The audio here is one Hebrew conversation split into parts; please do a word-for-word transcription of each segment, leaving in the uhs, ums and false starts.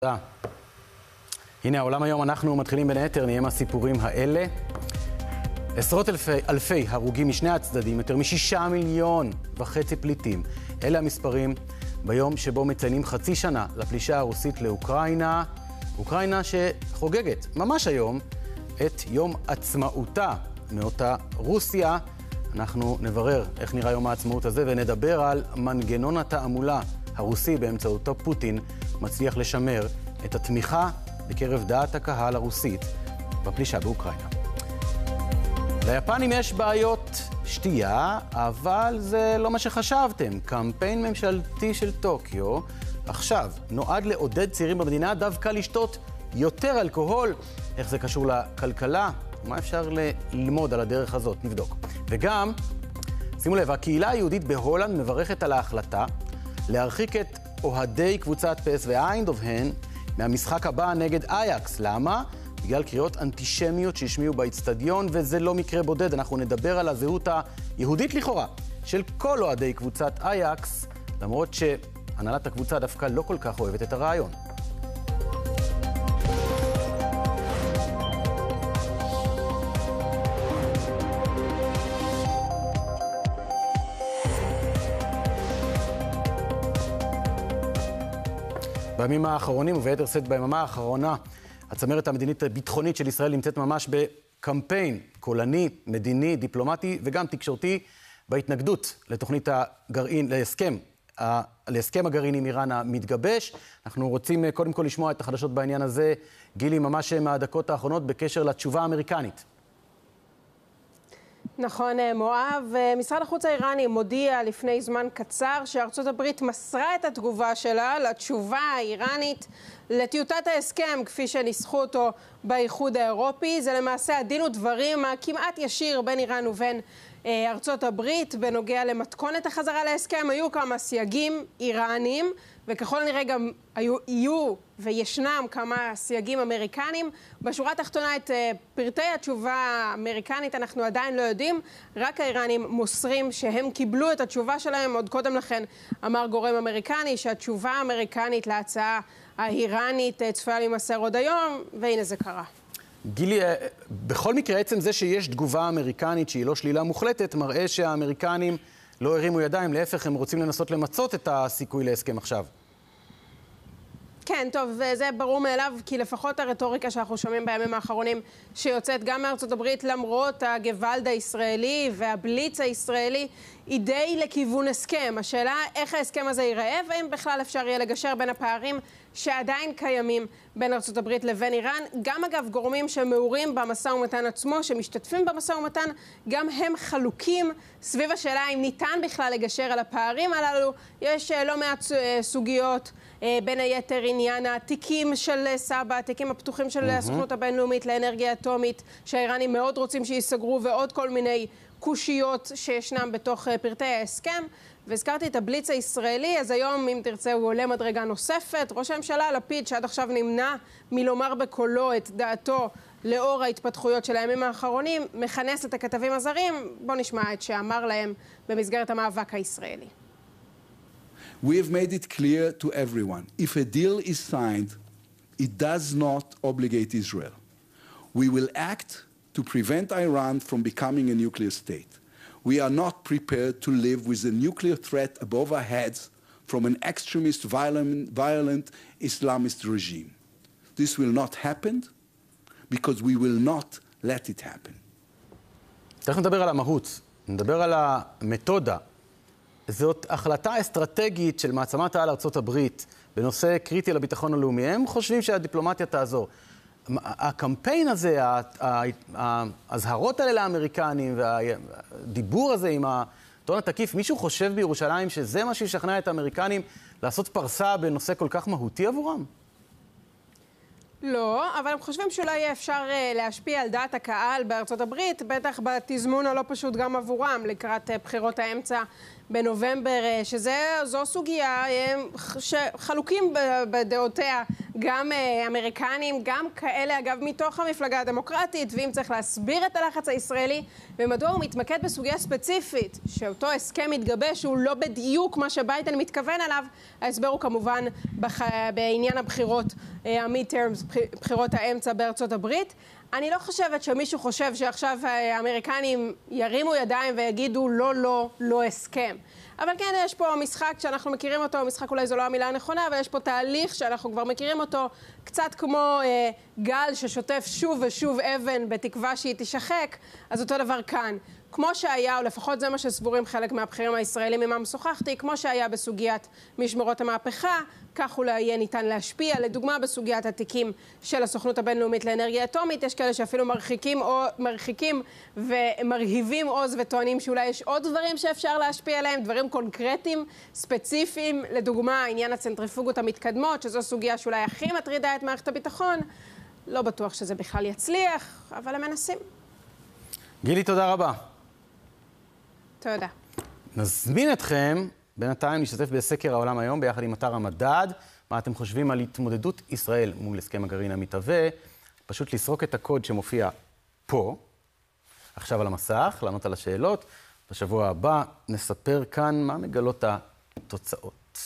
תודה. הנה העולם היום, אנחנו מתחילים בין היתר, נהיה מהסיפורים האלה. עשרות אלפי, אלפי הרוגים משני הצדדים, יותר משישה מיליון וחצי פליטים. אלה המספרים ביום שבו מציינים חצי שנה לפלישה הרוסית לאוקראינה. אוקראינה שחוגגת ממש היום את יום עצמאותה מאותה רוסיה. אנחנו נברר איך נראה יום העצמאות הזה ונדבר על מנגנון התעמולה הרוסי באמצעותו פוטין מצליח לשמר את התמיכה בקרב דעת הקהל הרוסית בפלישה באוקראינה. ליפנים יש בעיות שתייה, אבל זה לא מה שחשבתם. קמפיין ממשלתי של טוקיו עכשיו נועד לעודד צעירים במדינה דווקא לשתות יותר אלכוהול. איך זה קשור לכלכלה? מה אפשר ללמוד על הדרך הזאת? נבדוק. וגם, שימו לב, הקהילה היהודית בהולנד מברכת על ההחלטה להרחיק את אוהדי קבוצת פס ואיינדהובן מהמשחק הבא נגד אייקס. למה? בגלל קריאות אנטישמיות שהשמיעו באצטדיון, וזה לא מקרה בודד. אנחנו נדבר על הזהות היהודית לכאורה של כל אוהדי קבוצת אייקס, למרות שהנהלת הקבוצה דווקא לא כל כך אוהבת את הרעיון. בימים האחרונים, וביתר שאת ביממה האחרונה, הצמרת המדינית הביטחונית של ישראל נמצאת ממש בקמפיין קולני, מדיני, דיפלומטי וגם תקשורתי בהתנגדות לתוכנית הגרעין, להסכם, להסכם הגרעין עם איראן המתגבש. אנחנו רוצים קודם כל לשמוע את החדשות בעניין הזה. גילי, ממש מהדקות האחרונות בקשר לתשובה האמריקנית. נכון, מואב. משרד החוץ האיראני מודיע לפני זמן קצר שארצות הברית מסרה את התגובה שלה לתשובה האיראנית לטיוטת ההסכם כפי שניסחו אותו באיחוד האירופי. זה למעשה הדין ודברים הכמעט ישיר בין איראן ובין אה, ארצות הברית בנוגע למתכונת החזרה להסכם. היו כמה סייגים איראנים וככל נראה גם היו, יהיו וישנם כמה סייגים אמריקנים. בשורה התחתונה את אה, פרטי התשובה האמריקנית אנחנו עדיין לא יודעים, רק האיראנים מוסרים שהם קיבלו את התשובה שלהם. עוד קודם לכן אמר גורם אמריקני שהתשובה האמריקנית להצעה האיראנית צפויה להימסר עוד היום, והנה זה קרה. גילי, בכל מקרה, עצם זה שיש תגובה אמריקנית שהיא לא שלילה מוחלטת, מראה שהאמריקנים לא הרימו ידיים, להפך, הם רוצים לנסות למצות את הסיכוי להסכם עכשיו. כן, טוב, וזה ברור מאליו, כי לפחות הרטוריקה שאנחנו שומעים בימים האחרונים, שיוצאת גם מארצות הברית, למרות הגוואלד הישראלי והבליץ הישראלי, היא די לכיוון הסכם. השאלה איך ההסכם הזה ייראה, ואם בכלל אפשר יהיה לגשר בין הפערים שעדיין קיימים בין ארצות הברית לבין איראן. גם אגב גורמים שמעורים במשא ומתן עצמו, שמשתתפים במשא ומתן, גם הם חלוקים סביב השאלה אם ניתן בכלל לגשר על הפערים הללו. יש לא מעט סוגיות, בין היתר עניין התיקים של סבא, התיקים הפתוחים של הסוכנות הבינלאומית לאנרגיה אטומית, שהאיראנים מאוד רוצים שיסגרו, ועוד כל מיני קושיות שישנם בתוך פרטי ההסכם. והזכרתי את הבליץ הישראלי, אז היום, אם תרצה, הוא עולה מדרגה נוספת. ראש הממשלה לפיד, שעד עכשיו נמנע מלומר בקולו את דעתו לאור ההתפתחויות של הימים האחרונים, מכנס את הכתבים הזרים. בוא נשמע את שאמר להם במסגרת המאבק הישראלי. We have made it clear to everyone, if a deal is signed, it does not obligate Israel. We will act to prevent Iran from becoming a nuclear state. We are not prepared to live with a nuclear threat above our heads from an extremist, violent, violent Islamist regime. This will not happen because we will not let it happen. תכף נדבר על המהות, נדבר על המתודה. זאת החלטה אסטרטגית של מעצמת העל ארצות הברית בנושא קריטי לביטחון הלאומי. הם חושבים שהדיפלומטיה תעזור. הקמפיין הזה, ההזהרות האלה לאמריקנים והדיבור הזה עם הטון התקיף, מישהו חושב בירושלים שזה מה שישכנע את האמריקנים לעשות פרסה בנושא כל כך מהותי עבורם? לא, אבל הם חושבים שאולי יהיה אפשר להשפיע על דעת הקהל בארצות הברית, בטח בתזמון הלא פשוט גם עבורם לקראת בחירות האמצע בנובמבר, שזו סוגיה שחלוקים בדעותיה, גם אמריקנים, גם כאלה, אגב, מתוך המפלגה הדמוקרטית, ואם צריך להסביר את הלחץ הישראלי, ומדוע הוא מתמקד בסוגיה ספציפית, שאותו הסכם מתגבש, הוא לא בדיוק מה שביידן מתכוון אליו, ההסבר הוא כמובן בח... בעניין הבחירות, המיד-טרמס, בחירות האמצע בארצות הברית. אני לא חושבת שמישהו חושב שעכשיו האמריקנים ירימו ידיים ויגידו לא, לא, לא הסכם. אבל כן, יש פה משחק שאנחנו מכירים אותו, משחק אולי זו לא המילה הנכונה, אבל יש פה תהליך שאנחנו כבר מכירים אותו, קצת כמו אה, גל ששוטף שוב ושוב אבן בתקווה שהיא תשחק, אז אותו דבר כאן. כמו שהיה, או לפחות זה מה שסבורים חלק מהבחירים הישראלים עמם שוחחתי, כמו שהיה בסוגיית משמרות המהפכה, כך אולי יהיה ניתן להשפיע. לדוגמה, בסוגיית התיקים של הסוכנות הבינלאומית לאנרגיה אטומית, יש כאלה שאפילו מרחיקים, או, מרחיקים ומרהיבים עוז וטוענים שאולי יש עוד דברים שאפשר להשפיע עליהם, דברים קונקרטיים, ספציפיים. לדוגמה, עניין הצנטריפוגות המתקדמות, שזו סוגיה שאולי הכי מטרידה את מערכת הביטחון. לא בטוח שזה בכלל יצליח, אבל הם מנסים. גילי, תודה רבה. תודה. נזמין אתכם בינתיים להשתתף בסקר העולם היום ביחד עם אתר המדד. מה אתם חושבים על התמודדות ישראל מול הסכם הגרעין המתהווה? פשוט לסרוק את הקוד שמופיע פה, עכשיו על המסך, לענות על השאלות. בשבוע הבא נספר כאן מה מגלות התוצאות.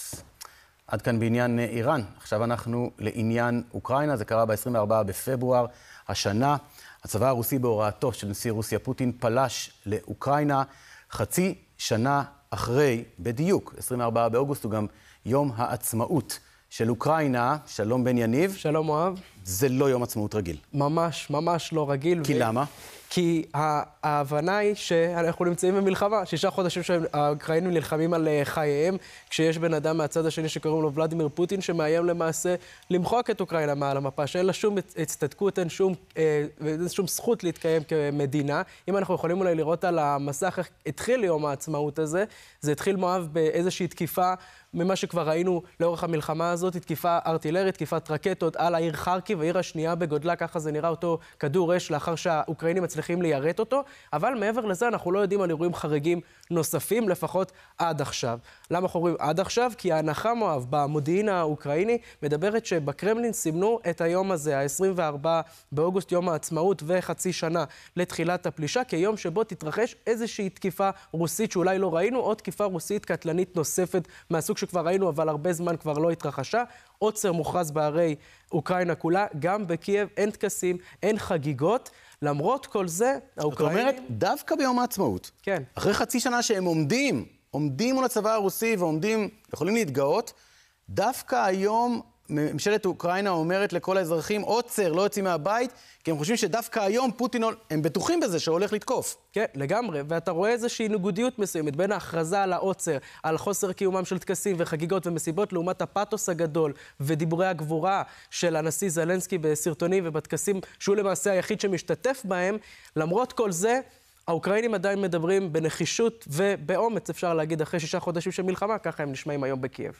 עד כאן בעניין איראן. עכשיו אנחנו לעניין אוקראינה. זה קרה ב-עשרים וארבעה בפברואר השנה. הצבא הרוסי בהוראתו של נשיא רוסיה פוטין פלש לאוקראינה. חצי שנה אחרי, בדיוק, עשרים וארבעה באוגוסט, הוא גם יום העצמאות של אוקראינה. שלום בן יניב. שלום אוהב. זה לא יום עצמאות רגיל. ממש, ממש לא רגיל. כי ו... למה? כי ההבנה היא שאנחנו נמצאים במלחמה. שישה חודשים שהאוקראינים נלחמים על חייהם, כשיש בן אדם מהצד השני שקוראים לו ולדימיר פוטין, שמאיים למעשה למחוק את אוקראינה מעל המפה, שאין לה שום הצטדקות, אין שום, אין שום זכות להתקיים כמדינה. אם אנחנו יכולים אולי לראות על המסך איך התחיל יום העצמאות הזה, זה התחיל מואב באיזושהי תקיפה, ממה שכבר ראינו לאורך המלחמה הזאת, תקיפה ארטילרית, תקיפת רקטות על העיר חרקיב, העיר השנייה בגודלה, ככה זה נראה אותו כדור אש, לאחר שהאוקראינים מצליחים ליירט אותו, אבל מעבר לזה אנחנו לא יודעים על אירועים חריגים נוספים, לפחות עד עכשיו. למה אנחנו רואים עד עכשיו? כי ההנחה מואב במודיעין האוקראיני מדברת שבקרמלין סימנו את היום הזה, ה-עשרים וארבעה באוגוסט, יום העצמאות וחצי שנה לתחילת הפלישה, כיום שבו תתרחש איזושהי תקיפה רוסית שאולי לא ראינו, או תקיפה רוסית קטלנית נוספת מהסוג שכבר ראינו, אבל הרבה זמן כבר לא התרחשה. עוצר מוכרז בערי אוקראינה כולה, גם בקייב אין טקסים, אין חגיגות. למרות כל זה, האוקראינים... זאת אומרת, דווקא ביום העצמאות, כן. אחרי חצי שנה שהם עומדים, עומדים מול הצבא הרוסי ועומדים, יכולים להתגאות, דווקא היום ממשלת אוקראינה אומרת לכל האזרחים, עוצר, לא יוצאים מהבית, כי הם חושבים שדווקא היום פוטין, הם בטוחים בזה שהוא הולך לתקוף. כן, לגמרי, ואתה רואה איזושהי ניגודיות מסוימת בין ההכרזה על העוצר, על חוסר קיומם של טקסים וחגיגות ומסיבות, לעומת הפאתוס הגדול ודיבורי הגבורה של הנשיא זלנסקי בסרטונים ובטקסים, שהוא למעשה היחיד שמשתתף בהם. למרות כל זה, האוקראינים עדיין מדברים בנחישות ובאומץ, אפשר להגיד, אחרי שישה חודשים של מלחמה, ככה הם נשמעים היום בקייב.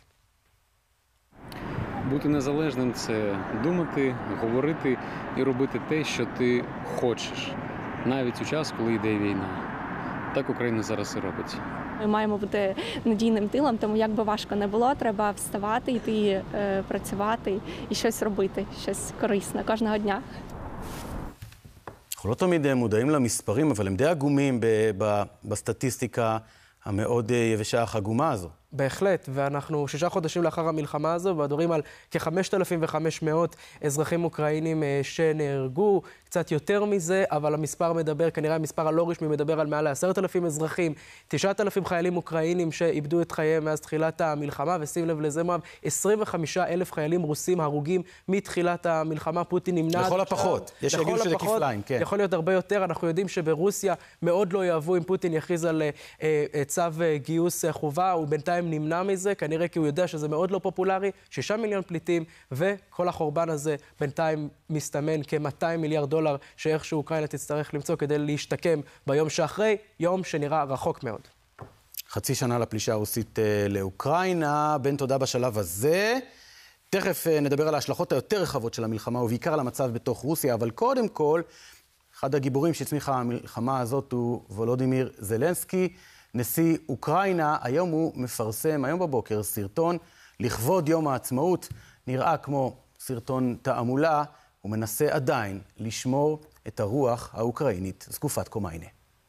Бути незалежним – це думати, говорити і робити те, що ти хочеш, навіть у час, коли йде війна. Так Україна зараз і робить. Ми маємо бути надійним тилом, тому як би важко не було, треба вставати, йти е, працювати і щось робити, щось корисне кожного дня. אנחנו לא תמיד מודעים למספרים, אבל הם די עגומים בסטטיסטיקה המאוד יבשה החגומה הזו. בהחלט, ואנחנו שישה חודשים לאחר המלחמה הזו, מדברים על כ-חמשת אלפים וחמש מאות אזרחים אוקראינים שנהרגו, קצת יותר מזה, אבל המספר מדבר, כנראה המספר הלא רשמי מדבר על מעל עשרת אלפים אזרחים, תשעת אלפים חיילים אוקראינים שאיבדו את חייהם מאז תחילת המלחמה, ושים לב לזה מואב, עשרים וחמישה אלף חיילים רוסים הרוגים מתחילת המלחמה. פוטין נמנע... לכל הפחות, יש שיגידו שזה כפליים, כן. יכול להיות הרבה יותר, אנחנו יודעים שברוסיה מאוד לא יאהבו אם פוטין יכריז על אה, אה, צו אה, גיוס אה, חובה, ובינתיים נמנע מזה, כנראה כי הוא יודע שזה מאוד לא פופולרי, שישה מיליון פליטים, וכל החורבן הזה בינתיים מסתמן כ-מאתיים מיליארד דולר, שאיכשהו אוקראינה תצטרך למצוא כדי להשתקם ביום שאחרי, יום שנראה רחוק מאוד. חצי שנה לפלישה הרוסית לאוקראינה, בן תודה בשלב הזה. תכף נדבר על ההשלכות היותר רחבות של המלחמה, ובעיקר על המצב בתוך רוסיה, אבל קודם כל, אחד הגיבורים שהצמיחה המלחמה הזאת הוא וולודימיר זלנסקי, נשיא אוקראינה. היום הוא מפרסם, היום בבוקר, סרטון לכבוד יום העצמאות. נראה כמו סרטון תעמולה, הוא מנסה עדיין לשמור את הרוח האוקראינית זקופת קומיינה.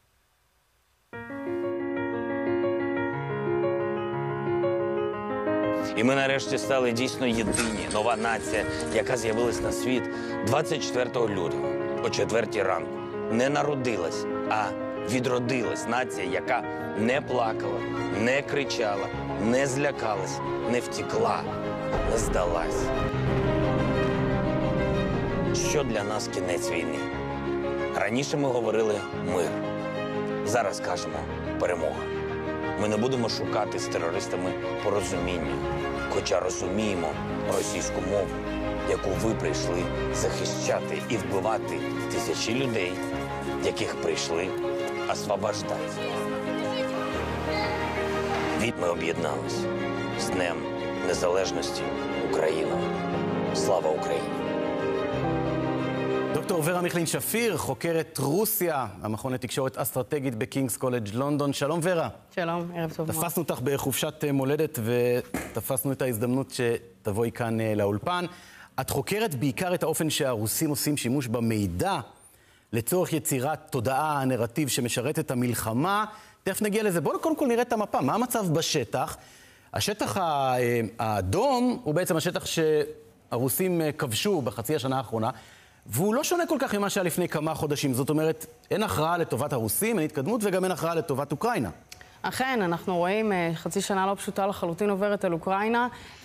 І ми нарешті стали дійсно єдині, нова нація, яка з'явилась на світ двадцять четвертого лютого о четвертій ранку. Не народилась, а відродилась нація, яка не плакала, не кричала, не злякалась, не втекла, не здалась. Що для нас кінець війни? Раніше ми говорили мир. Зараз кажемо перемога. Ми не будемо шукати з терористами порозуміння, хоча розуміємо російську мову, яку ви прийшли захищати і вбивати тисячі людей, яких прийшли освобождати. Від ми об'єднались з Днем Незалежності України. Слава Україні! דוקטור ורה מיכלין שפיר, חוקרת רוסיה, המכון לתקשורת אסטרטגית בקינגס קולג' לונדון. שלום ורה. שלום, ערב טוב. תפסנו אותך בחופשת מולדת ותפסנו את ההזדמנות שתבואי כאן לאולפן. את חוקרת בעיקר את האופן שהרוסים עושים שימוש במידע לצורך יצירת תודעה, נרטיב שמשרת את המלחמה. תכף נגיע לזה. בואו קודם כל נראה את המפה. מה המצב בשטח? השטח האדום הוא בעצם השטח שהרוסים כבשו בחצי השנה האחרונה. והוא לא שונה כל כך ממה שהיה לפני כמה חודשים. זאת אומרת, אין הכרעה לטובת הרוסים, אין התקדמות, וגם אין הכרעה לטובת אוקראינה. אכן, אנחנו רואים חצי שנה לא פשוטה לחלוטין עוברת על אוקראינה.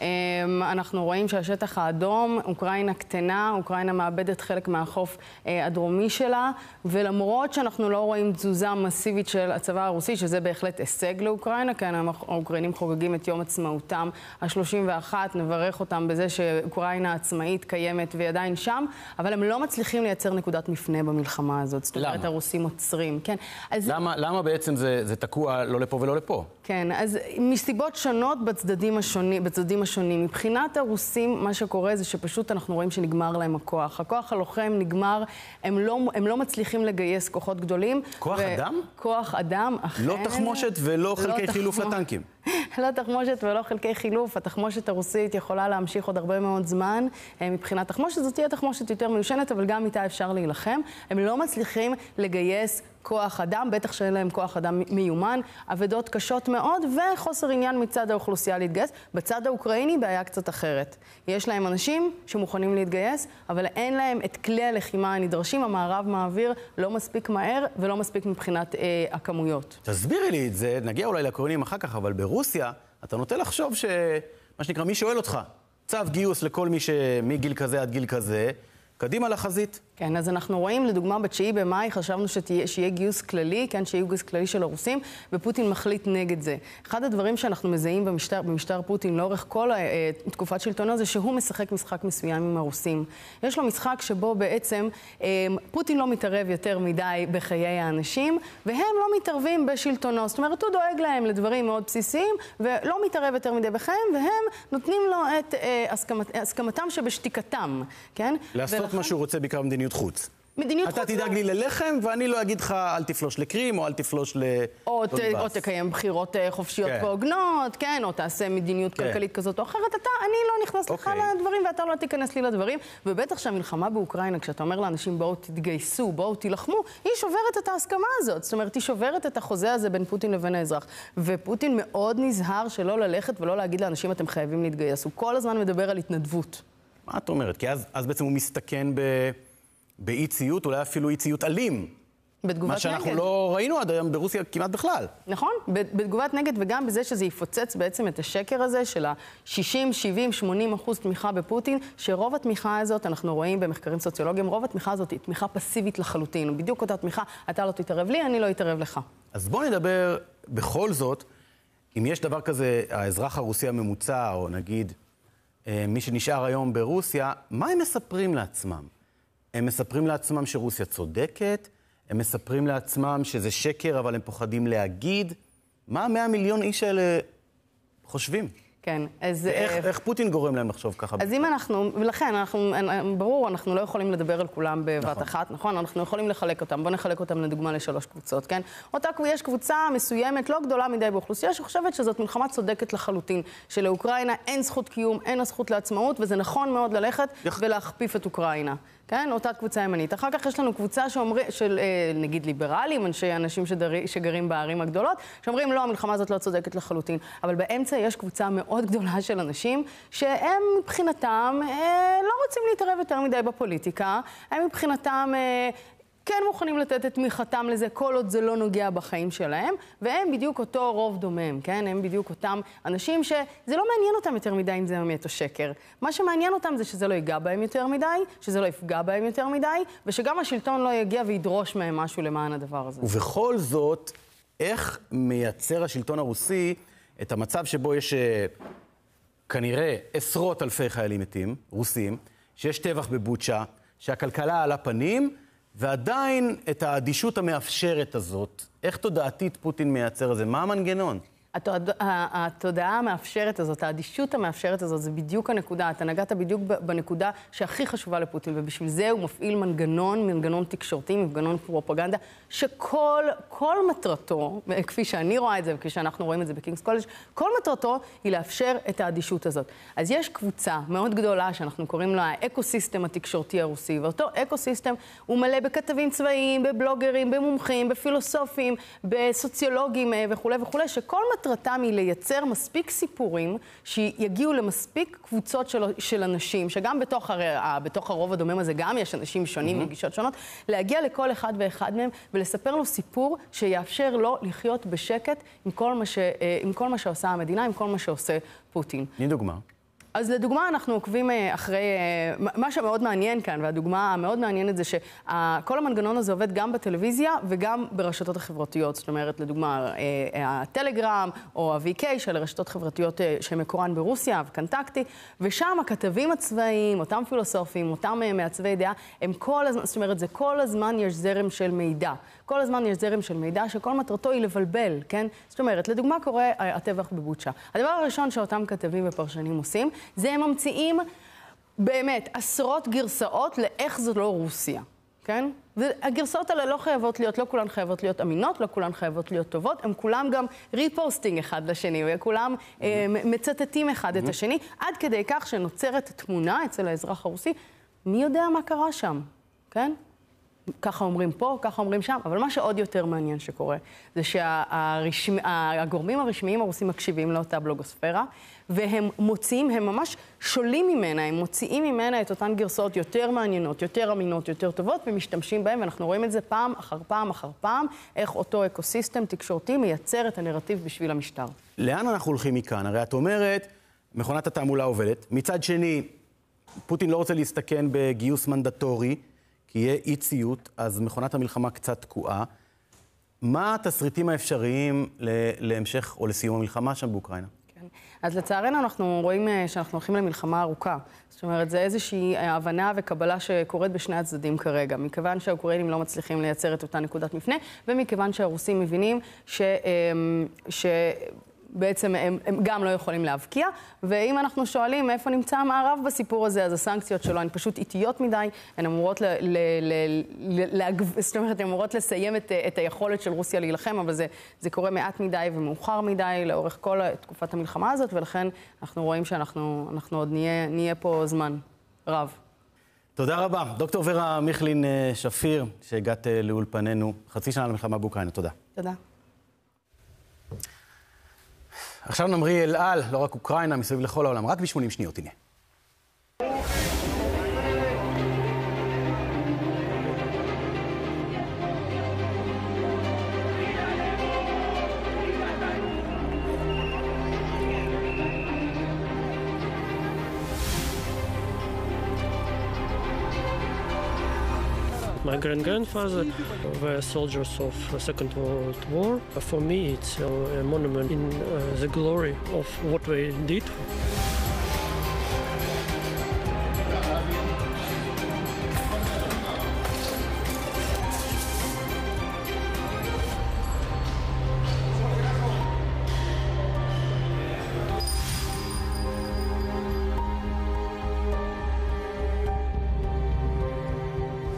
אנחנו רואים שהשטח האדום, אוקראינה קטנה, אוקראינה מאבדת חלק מהחוף הדרומי שלה, ולמרות שאנחנו לא רואים תזוזה מסיבית של הצבא הרוסי, שזה בהחלט הישג לאוקראינה, כן, האוקראינים חוגגים את יום עצמאותם ה-שלושים ואחת, נברך אותם בזה שאוקראינה עצמאית קיימת והיא עדיין שם, אבל הם לא מצליחים לייצר נקודת מפנה במלחמה הזאת. זאת אומרת, למה? הרוסים עוצרים. כן. אז... למה, למה בעצם זה, זה תקוע לא לפה ולא לפה? כן, אז מסיבות שונות בצדדים השונים, בצדדים השונים. מבחינת הרוסים, מה שקורה זה שפשוט אנחנו רואים שנגמר להם הכוח. הכוח הלוחם נגמר, הם לא, הם לא מצליחים לגייס כוחות גדולים. כוח ו... אדם? כוח אדם, אכן. לא תחמושת ולא חלקי לא חילוף תחמוש... לטנקים. לא תחמושת ולא חלקי חילוף. התחמושת הרוסית יכולה להמשיך עוד הרבה מאוד זמן. מבחינת תחמושת זאת תהיה תחמושת יותר מיושנת, אבל גם איתה אפשר להילחם. הם לא מצליחים לגייס כוח אדם, בטח שאין להם כוח אדם מיומן, עבודות קשות מאוד וחוסר עניין מצד האוכלוסייה להתגייס. בצד האוקראיני בעיה קצת אחרת. יש להם אנשים שמוכנים להתגייס, אבל אין להם את כלי הלחימה הנדרשים. המערב מעביר לא מספיק מהר ולא מספיק מבחינת אה, הכמויות. תסבירי לי את זה, נגיע אולי לקוראים אחר כך, אבל ברוסיה אתה נוטה לחשוב ש... מה שנקרא, מי שואל אותך, צו גיוס לכל מי שמגיל כזה עד גיל כזה, קדימה לחזית. כן, אז אנחנו רואים, לדוגמה, בתשיעי במאי חשבנו שתהיה, שיהיה גיוס כללי, כן, שיהיה גיוס כללי של הרוסים, ופוטין מחליט נגד זה. אחד הדברים שאנחנו מזהים במשטר, במשטר פוטין לאורך כל uh, תקופת שלטונו זה שהוא משחק משחק מסוים עם הרוסים. יש לו משחק שבו בעצם um, פוטין לא מתערב יותר מדי בחיי האנשים, והם לא מתערבים בשלטונו. זאת אומרת, הוא דואג להם לדברים מאוד בסיסיים, ולא מתערב יותר מדי בחיים, והם נותנים לו את uh, הסכמת, הסכמתם שבשתיקתם, כן? לעשות ולכן... מה שהוא רוצה בעיקר במדיניות חוץ. מדיניות אתה חוץ... תדאג לי ללחם, ואני לא אגיד לך אל תפלוש לקרים, או אל תפלוש לדונבאס. או, ת, או תקיים בחירות חופשיות כן. והוגנות, כן, או תעשה מדיניות כן. כלכלית כזאת או אחרת. אתה, אני לא נכנס אוקיי. לך לדברים, ואתה לא תיכנס לי לדברים. ובטח שהמלחמה באוקראינה, כשאתה אומר לאנשים, בואו תתגייסו, בואו תילחמו, היא שוברת את ההסכמה הזאת. זאת אומרת, היא שוברת את החוזה הזה בין פוטין לבין האזרח. ופוטין מאוד נזהר שלא ללכת ולא להגיד לאנשים, אתם חייבים להתגייס. הוא כל הזמן מדבר על התנדבות. מה את אומרת? כי אז, אז בעצם הוא מסתכן ב... באי ציות, אולי אפילו אי ציות אלים. בתגובת נגד. מה שאנחנו נגד. לא ראינו עד היום ברוסיה כמעט בכלל. נכון, בתגובת נגד וגם בזה שזה יפוצץ בעצם את השקר הזה של ה-שישים, שבעים, שמונים אחוז תמיכה בפוטין, שרוב התמיכה הזאת, אנחנו רואים במחקרים סוציולוגיים, רוב התמיכה הזאת היא תמיכה פסיבית לחלוטין. בדיוק אותה תמיכה, אתה לא תתערב לי, אני לא אתערב לך. אז בואו נדבר בכל זאת, אם יש דבר כזה, האזרח הרוסי הממוצע, או נגיד מי שנשאר היום ברוסיה, מה הם מספרים לעצמם? הם מספרים לעצמם שרוסיה צודקת, הם מספרים לעצמם שזה שקר, אבל הם פוחדים להגיד. מה מאה מיליון איש האלה חושבים? כן, אז... איך, איך פוטין גורם להם לחשוב ככה? אז אם אנחנו, ולכן, אנחנו, ברור, אנחנו לא יכולים לדבר על כולם בבת נכון. אחת, נכון? אנחנו יכולים לחלק אותם. בואו נחלק אותם לדוגמה לשלוש קבוצות, כן? אותה, יש קבוצה מסוימת, לא גדולה מדי באוכלוסייה, שחושבת שזאת מלחמה צודקת לחלוטין, שלאוקראינה אין זכות קיום, אין הזכות לעצמאות, וזה נכון מאוד ללכת יח... ולהכפיף את אוקראינה. כן? אותה קבוצה ימנית. אחר כך יש לנו קבוצה שאומר, של, נגיד, ליברלים, אנשי אנשים שדרי, שגרים בערים הגדולות, שאומרים, לא, המלחמה הזאת לא צודקת לחלוטין. אבל באמצע יש קבוצה מאוד גדולה של אנשים, שהם מבחינתם לא רוצים להתערב יותר מדי בפוליטיקה, הם מבחינתם כן מוכנים לתת את תמיכתם לזה, כל עוד זה לא נוגע בחיים שלהם, והם בדיוק אותו רוב דומם, כן? הם בדיוק אותם אנשים שזה לא מעניין אותם יותר מדי אם זה אמת או שקר. מה שמעניין אותם זה שזה לא ייגע בהם יותר מדי, שזה לא יפגע בהם יותר מדי, ושגם השלטון לא יגיע וידרוש מהם משהו למען הדבר הזה. ובכל זאת, איך מייצר השלטון הרוסי את המצב שבו יש כנראה עשרות אלפי חיילים מתים, רוסים, שיש טבח בבוצ'ה, שהכלכלה על הפנים, ועדיין את האדישות המאפשרת הזאת, איך תודעתית פוטין מייצר את זה? מה המנגנון? התודעה המאפשרת הזאת, האדישות המאפשרת הזאת, זה בדיוק הנקודה. אתה נגעת בדיוק בנקודה שהכי חשובה לפוטין, ובשביל זה הוא מפעיל מנגנון, מנגנון תקשורתי, מנגנון פרופגנדה, שכל כל מטרתו, כפי שאני רואה את זה, וכפי שאנחנו רואים את זה בקינגס קולג', כל מטרתו היא לאפשר את האדישות הזאת. אז יש קבוצה מאוד גדולה שאנחנו קוראים לה האקוסיסטם התקשורתי הרוסי, ואותו אקוסיסטם הוא מלא בכתבים צבאיים, בבלוגרים, במומחים, בפילוסופים, בסוציולוגים וכו' וכו', שכל מטרתם היא לייצר מספיק סיפורים שיגיעו למספיק קבוצות של, של אנשים, שגם בתוך, הר... בתוך הרוב הדומם הזה גם יש אנשים שונים, mm-hmm. מגישות שונות, להגיע לכל אחד ואחד מהם ולספר לו סיפור שיאפשר לו לחיות בשקט עם כל מה, ש... עם כל מה שעושה המדינה, עם כל מה שעושה פוטין. תני דוגמה. אז לדוגמה, אנחנו עוקבים אחרי, מה שמאוד מעניין כאן, והדוגמה המאוד מעניינת זה שכל המנגנון הזה עובד גם בטלוויזיה וגם ברשתות החברתיות. זאת אומרת, לדוגמה, הטלגרם או ה-וי קיי של רשתות חברתיות שמקורן ברוסיה וקנטקטי, ושם הכתבים הצבאיים, אותם פילוסופים, אותם מעצבי דעה, הם כל הזמן, זאת אומרת, זה כל הזמן יש זרם של מידע. כל הזמן יש זרם של מידע שכל מטרתו היא לבלבל, כן? זאת אומרת, לדוגמה קורה הטבח בבוצ'ה. הדבר הראשון שאותם כתבים ופרשנים עושים, זה הם ממציאים באמת עשרות גרסאות לאיך זו לא רוסיה, כן? והגרסאות האלה לא חייבות להיות, לא כולן חייבות להיות אמינות, לא כולן חייבות להיות טובות, הם כולם גם ריפוסטינג אחד לשני, וכולם אה, מצטטים אחד את השני, עד כדי כך שנוצרת תמונה אצל האזרח הרוסי, מי יודע מה קרה שם, כן? ככה אומרים פה, ככה אומרים שם, אבל מה שעוד יותר מעניין שקורה, זה שהגורמים הרשמיים הרוסים מקשיבים לאותה בלוגוספירה, והם מוציאים, הם ממש שולים ממנה, הם מוציאים ממנה את אותן גרסאות יותר מעניינות, יותר אמינות, יותר טובות, ומשתמשים בהם, ואנחנו רואים את זה פעם אחר פעם אחר פעם, איך אותו אקוסיסטם תקשורתי מייצר את הנרטיב בשביל המשטר. לאן אנחנו הולכים מכאן? הרי את אומרת, מכונת התעמולה עובדת. מצד שני, פוטין לא רוצה להסתכן בגיוס מנדטורי, כי יהיה אי ציות, אז מכונת המלחמה קצת תקועה. מה התסריטים האפשריים להמשך או לסיום המלחמה שם באוקראינה? כן. אז לצערנו אנחנו רואים שאנחנו הולכים למלחמה ארוכה. זאת אומרת, זה איזושהי הבנה וקבלה שקורית בשני הצדדים כרגע. מכיוון שהאוקראינים לא מצליחים לייצר את אותה נקודת מפנה, ומכיוון שהרוסים מבינים ש... ש... בעצם הם, הם גם לא יכולים להבקיע, ואם אנחנו שואלים איפה נמצא המערב בסיפור הזה, אז הסנקציות שלו הן פשוט איטיות מדי, הן אמורות, ל, ל, ל, ל, ל, זאת אומרת, הן אמורות לסיים את, את היכולת של רוסיה להילחם, אבל זה, זה קורה מעט מדי ומאוחר מדי לאורך כל תקופת המלחמה הזאת, ולכן אנחנו רואים שאנחנו אנחנו עוד נהיה, נהיה פה זמן רב. תודה רבה. דוקטור ורה מיכלין שפיר, שהגעת לאולפנינו, חצי שנה למלחמה באוקראינה. תודה. תודה. עכשיו נמריא אל על, לא רק אוקראינה, מסביב לכל העולם, רק ב-שמונים שניות, הנה. My grand-grandfather were soldiers of the Second World War. For me, it's a monument in uh, the glory of what we did.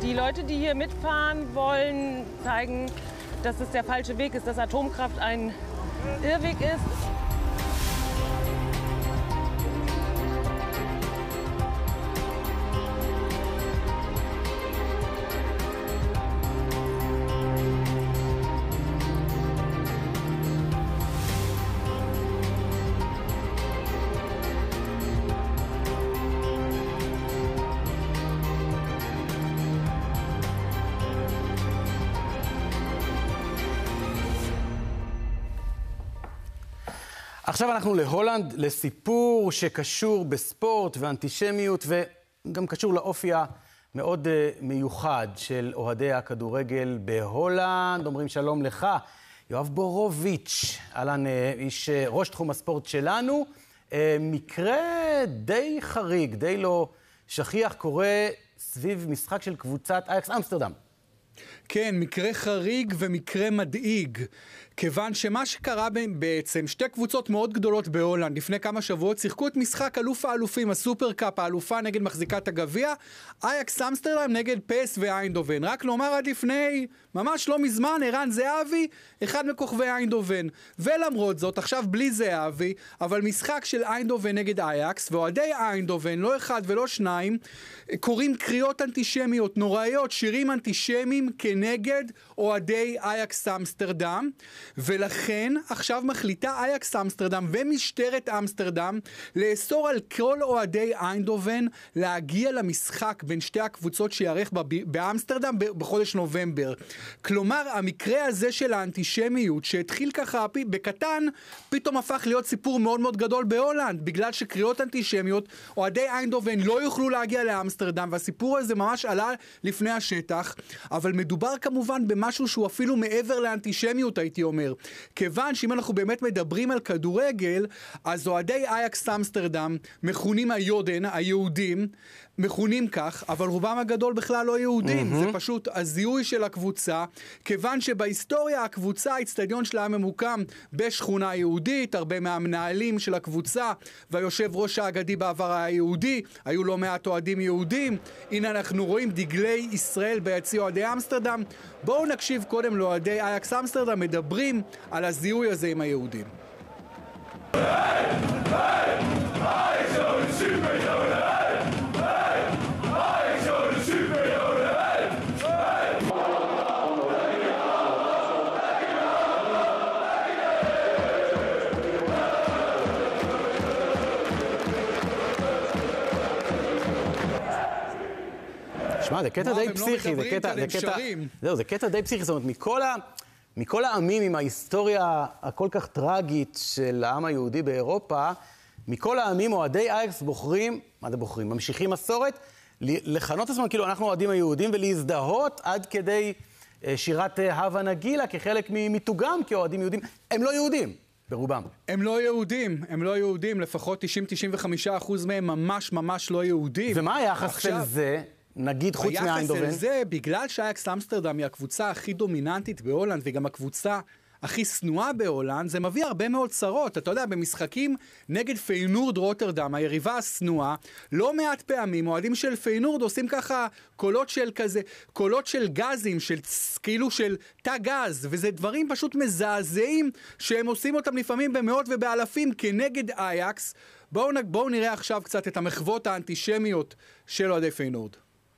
Die Leute, die hier mitfahren wollen, zeigen, dass es der falsche Weg ist, dass Atomkraft ein Irrweg ist. עכשיו אנחנו להולנד, לסיפור שקשור בספורט ואנטישמיות וגם קשור לאופי המאוד מיוחד של אוהדי הכדורגל בהולנד. אומרים שלום לך, יואב בורוביץ', אלן, איש ראש תחום הספורט שלנו. מקרה די חריג, די לא שכיח, קורה סביב משחק של קבוצת אייקס אמסטרדם. כן, מקרה חריג ומקרה מדאיג, כיוון שמה שקרה בעצם, שתי קבוצות מאוד גדולות בהולנד, לפני כמה שבועות, שיחקו את משחק אלוף האלופים, הסופר קאפ, האלופה נגד מחזיקת הגביע, אייקס אמסטרדם נגד פס ואיינדובן. רק לומר עד לפני, ממש לא מזמן, ערן זהבי, אחד מכוכבי איינדובן. ולמרות זאת, עכשיו בלי זהבי, אבל משחק של איינדובן נגד אייקס, ואוהדי איינדובן, לא אחד ולא שניים, קוראים קריאות אנטישמיות נוראיות, שירים אנטישמיים כנגד אוהדי אייקס אמסטרדם, ולכן עכשיו מחליטה אייקס אמסטרדם ומשטרת אמסטרדם לאסור על כל אוהדי איינדובן להגיע למשחק בין שתי הקבוצות שיערך באמסטרדם בחודש נובמבר. כלומר, המקרה הזה של האנטישמיות שהתחיל ככה בקטן, פתאום הפך להיות סיפור מאוד מאוד גדול בהולנד, בגלל שקריאות אנטישמיות, אוהדי איינדובן לא יוכלו להגיע לאמסטרדם, והסיפור הזה ממש עלה לפני השטח, אבל מדובר כמובן במשהו שהוא אפילו מעבר לאנטישמיות, הייתי אומר. כיוון שאם אנחנו באמת מדברים על כדורגל, אז אוהדי אייקס אמסטרדם מכונים היודן, היהודים, מכונים כך, אבל רובם הגדול בכלל לא יהודים. Mm-hmm. זה פשוט הזיהוי של הקבוצה, כיוון שבהיסטוריה הקבוצה, האצטדיון שלה היה ממוקם בשכונה יהודית, הרבה מהמנהלים של הקבוצה, והיושב ראש האגדי בעבר היה יהודי, היו לא מעט אוהדים יהודים. הנה אנחנו רואים דגלי ישראל ביציע אוהדי אמסטרדם. בואו נקשיב קודם לאוהדי אייקס אמסטרדם מדברים על הזיהוי הזה עם היהודים. שמע, זה קטע די פסיכי, זה קטע, זה קטע, זהו, זה קטע די פסיכי, זאת אומרת, מכל ה, מכל העמים עם ההיסטוריה הכל כך טרגית של העם היהודי באירופה, מכל העמים אוהדי אייקס בוחרים, מה זה בוחרים? ממשיכים מסורת, לכנות עצמם כאילו אנחנו אוהדים היהודים ולהזדהות עד כדי שירת הווה נגילה כחלק מתוגם כאוהדים יהודים. הם לא יהודים. ברובם. הם לא יהודים, הם לא יהודים, לפחות תשעים עד תשעים וחמישה אחוז מהם ממש ממש לא יהודים. ומה היחס עכשיו... של זה? נגיד חוץ מאיינדובן. היחס על זה, בגלל שאייקס אמסטרדם היא הקבוצה הכי דומיננטית בהולנד, וגם הקבוצה הכי שנואה בהולנד, זה מביא הרבה מאוד צרות. אתה יודע, במשחקים נגד פיינורד רוטרדם, היריבה השנואה, לא מעט פעמים, אוהדים של פיינורד עושים ככה קולות של כזה, קולות של גזים, של כאילו של תא גז, וזה דברים פשוט מזעזעים, שהם עושים אותם לפעמים במאות ובאלפים כנגד אייקס. בואו, בואו נראה עכשיו קצת את המחוות האנטישמיות של אוהדי פיינורד.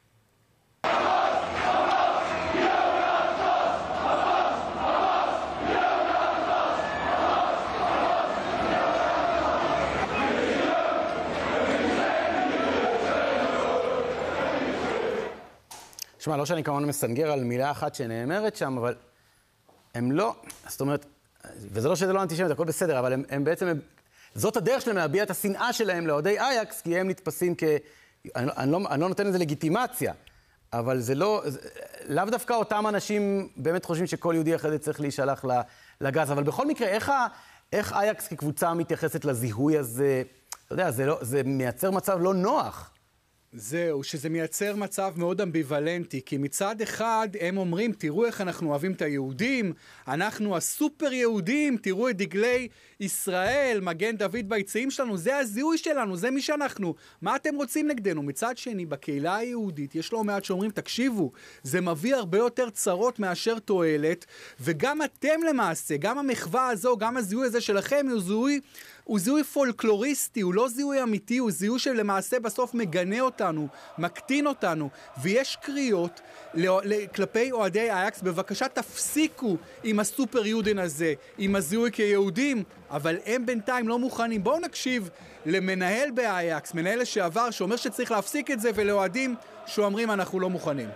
שמע, לא שאני כמובן מסנגר על מילה אחת שנאמרת שם, אבל הם לא, זאת אומרת, וזה לא שזה לא אנטישמיות, הכל בסדר, אבל הם, הם בעצם, הם, זאת הדרך שלהם להביע את השנאה שלהם לאוהדי אייקס, כי הם נתפסים כ... אני, אני, לא, אני לא נותן לזה לגיטימציה, אבל זה לא, זה, לאו דווקא אותם אנשים באמת חושבים שכל יהודי אחרי זה צריך להישלח לגז, אבל בכל מקרה, איך, ה, איך אייקס כקבוצה מתייחסת לזיהוי הזה, אתה יודע, זה, לא, זה מייצר מצב לא נוח. זהו, שזה מייצר מצב מאוד אמביוולנטי, כי מצד אחד הם אומרים, תראו איך אנחנו אוהבים את היהודים, אנחנו הסופר יהודים, תראו את דגלי ישראל, מגן דוד ביציעים שלנו, זה הזיהוי שלנו, זה מי שאנחנו. מה אתם רוצים נגדנו? מצד שני, בקהילה היהודית יש לא מעט שאומרים, תקשיבו, זה מביא הרבה יותר צרות מאשר תועלת, וגם אתם למעשה, גם המחווה הזו, גם הזיהוי הזה שלכם, הוא זיהוי, הוא זיהוי פולקלוריסטי, הוא לא זיהוי אמיתי, הוא זיהוי שלמעשה בסוף מגנה אותנו, מקטין אותנו, ויש קריאות כלפי אוהדי אייקס, בבקשה תפסיקו עם הסופר יהודין הזה, עם הזיהוי כיהודים, אבל הם בינתיים לא מוכנים. בואו נקשיב למנהל באייקס, מנהל לשעבר, שאומר שצריך להפסיק את זה, ולאוהדים שאומרים אנחנו לא מוכנים.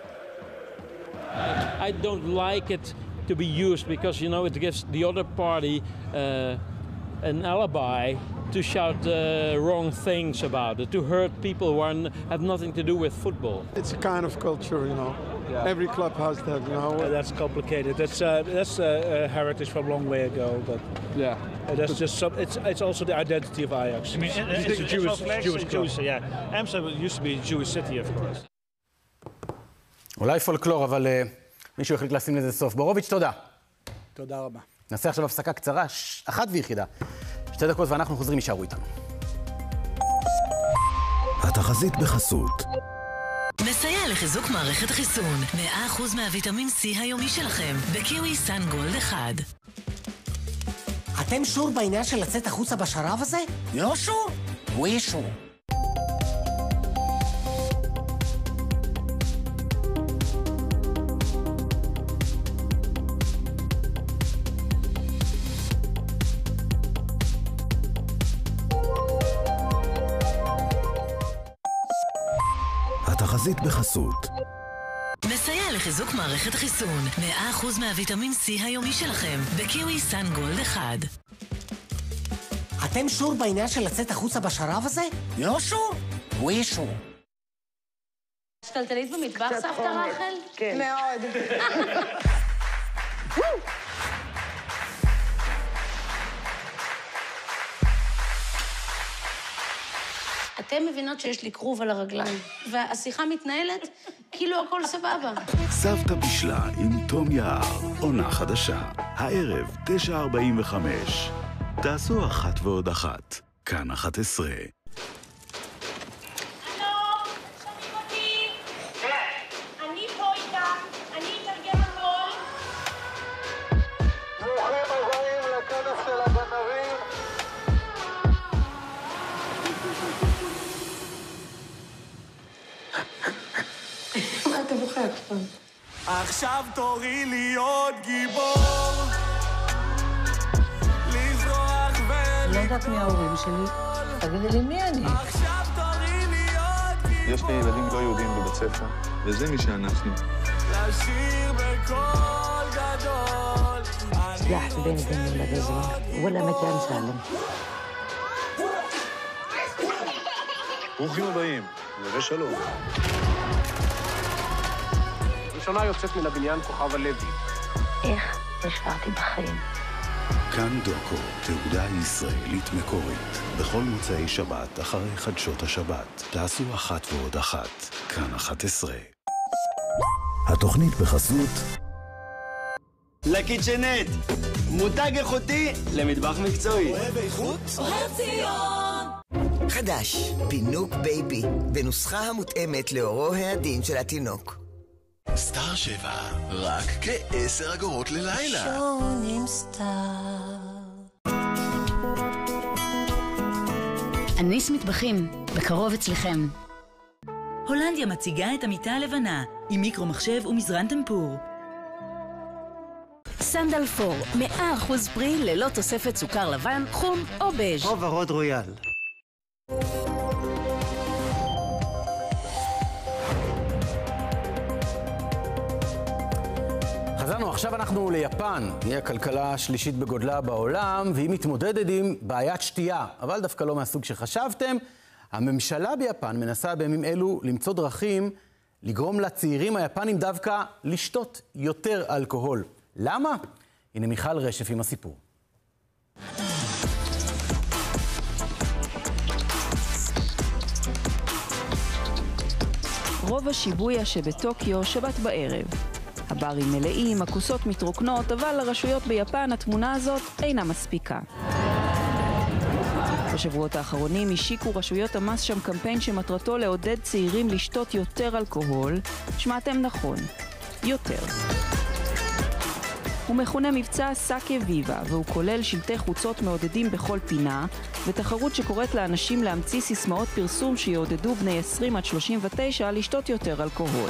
I don't like it to be used because, you know, it gives the other party uh, an alibi to shout uh, wrong things about it, to hurt people who are n- have nothing to do with football. It's a kind of culture, you know. Yeah. Every club has that, you know. Yeah, that's complicated. That's uh, that's a uh, uh, heritage from a long way ago, but yeah, uh, that's just some. It's it's also the identity of Ajax. I mean, it's, it's, it's, a Jewish, it's Jewish, Jewish, yeah. Amsterdam used to be a Jewish city, of course. אולי פולקלור, אבל uh, מישהו החליט לשים לזה סוף. בורוביץ', תודה. תודה רבה. נעשה עכשיו הפסקה קצרה, ש... אחת ויחידה. שתי דקות ואנחנו חוזרים, יישארו איתנו. התחזית בחסות. מסייע לחיזוק מערכת החיסון. מאה אחוז מהוויטמין C היומי שלכם. בקיווי סנגולד אחד. אתם שור בעניין של לצאת החוצה בשרב הזה? לא שור? הוא שור. התחזית בחסות. מסייע לחיזוק מערכת החיסון. מאה אחוז מהוויטמין C היומי שלכם. בקיווי סנגולד אחד. אתם שור בעניין של לצאת החוצה בשרב הזה? לא שור? הוא שור. שתלטלית במטבח, סבתא רחל? כן. מאוד. אתם מבינות שיש לי כרוב על הרגליים, והשיחה מתנהלת כאילו הכל סבבה. סבתא בישלה עם תום יער, עונה חדשה. הערב, תשע ארבעים וחמש. תעשו אחת ועוד אחת. כאן אחת עשרה. עכשיו תורי להיות גיבור, לזרוח ולגדול. לא יודעת מי ההורים שלי, תגידי לי מי אני. עכשיו תורי להיות גיבור. יש לי ילדים לא יהודים בבית ספר, וזה מי שאנחנו. לשיר בקול גדול. סלחת בין בין לגזרה, וואלה מקן סלם. ברוכים הבאים, נווה שלום. ראשונה יוצאת מן הבניין כוכב הלוי. איך נשארתי בחיים? כאן דוקו, תעודה ישראלית מקורית. בכל מוצאי שבת, אחרי חדשות השבת. תעשו אחת ועוד אחת. כאן אחת עשרה. התוכנית בחסות. לקיצ'נט, מותג איכותי למטבח מקצועי. אוהב איכות? אוהב ציון! חדש, פינוק בייבי, בנוסחה המותאמת לאורו העדין של התינוק. סטאר שבע, רק כעשר אגורות ללילה. שונים סטאר. אניס מטבחים, בקרוב אצלכם. הולנדיה מציגה את המיטה הלבנה, עם מיקרו מחשב ומזרן טמפור. סנדל פור, מאה אחוז פרי ללא תוספת סוכר לבן, חום או בז'. או ורוד רויאל. חזרנו, עכשיו אנחנו ליפן. היא הכלכלה השלישית בגודלה בעולם, והיא מתמודדת עם בעיית שתייה, אבל דווקא לא מהסוג שחשבתם. הממשלה ביפן מנסה בימים אלו למצוא דרכים לגרום לצעירים היפנים דווקא לשתות יותר אלכוהול. למה? הנה מיכל רשף עם הסיפור. רובע שיבויה שבטוקיו שבת בערב. הברים מלאים, הכוסות מתרוקנות, אבל לרשויות ביפן התמונה הזאת אינה מספיקה. בשבועות האחרונים השיקו רשויות המס שם קמפיין שמטרתו לעודד צעירים לשתות יותר אלכוהול. שמעתם נכון, יותר. הוא מכונה מבצע סאקה ויבה, והוא כולל שלטי חוצות מעודדים בכל פינה, ותחרות שקוראת לאנשים להמציא סיסמאות פרסום שיעודדו בני עשרים עד שלושים ותשע לשתות יותר אלכוהול.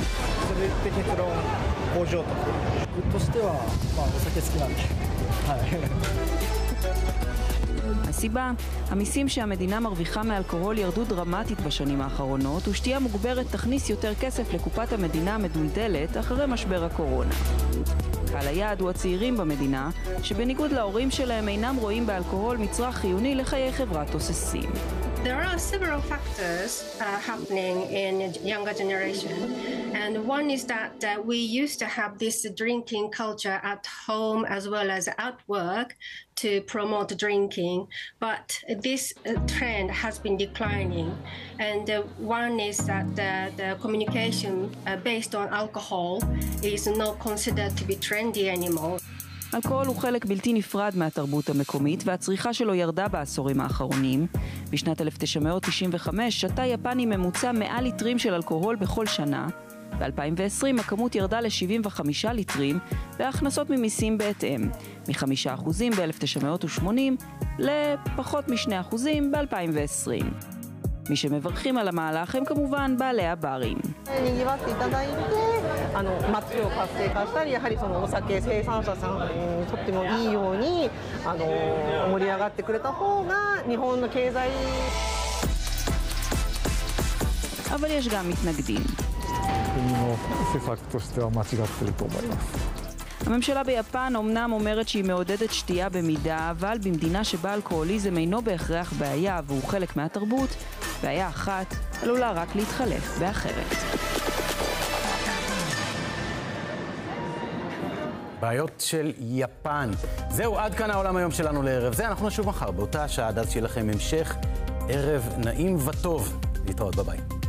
הסיבה, המיסים שהמדינה מרוויחה מאלכוהול ירדו דרמטית בשנים האחרונות, ושתייה מוגברת תכניס יותר כסף לקופת המדינה המדולדלת אחרי משבר הקורונה. קהל היעד הוא הצעירים במדינה, שבניגוד להורים שלהם אינם רואים באלכוהול מצרך חיוני לחיי חברה תוססים. There are several factors uh, happening in younger generation, and one is that uh, we used to have this drinking culture at home as well as at work to promote drinking, but this uh, trend has been declining, and uh, one is that the, the communication uh, based on alcohol is not considered to be trendy anymore. אלכוהול הוא חלק בלתי נפרד מהתרבות המקומית, והצריכה שלו ירדה בעשורים האחרונים. בשנת אלף תשע מאות תשעים וחמש שתה יפני ממוצע מאה ליטרים של אלכוהול בכל שנה. ב-אלפיים ועשרים הכמות ירדה ל-שבעים וחמישה ליטרים, וההכנסות ממיסים בהתאם, מ-חמישה אחוזים ב-אלף תשע מאות ושמונים לפחות מ-שני אחוזים ב-אלפיים ועשרים. מי שמברכים על המהלך הם כמובן בעלי הברים. 賑わっていただいて、あの町を活性化したり、やはりそのお酒生産者さんにとってもいいように、あの盛り上がってくれた方が日本の経済。 אבל יש גם מתנגדים. 国の施策としては間違っていると思います。 הממשלה ביפן אומנם אומרת שהיא מעודדת שתייה במידה, אבל במדינה שבה אלכוהוליזם אינו בהכרח בעיה והוא חלק מהתרבות, בעיה אחת עלולה רק להתחלף באחרת. בעיות של יפן. זהו, עד כאן העולם היום שלנו לערב זה. אנחנו נשוב מחר באותה שעה, עד אז שיהיה לכם המשך ערב נעים וטוב. להתראות, ביי ביי.